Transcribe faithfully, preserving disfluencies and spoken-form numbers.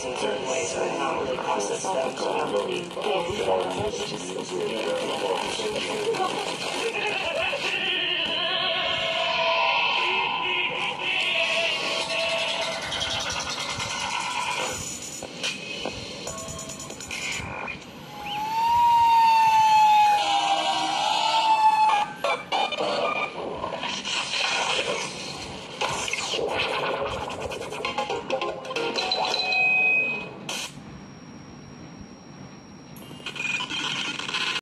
things in certain ways, so I've not really processed that. So I don't really believe that.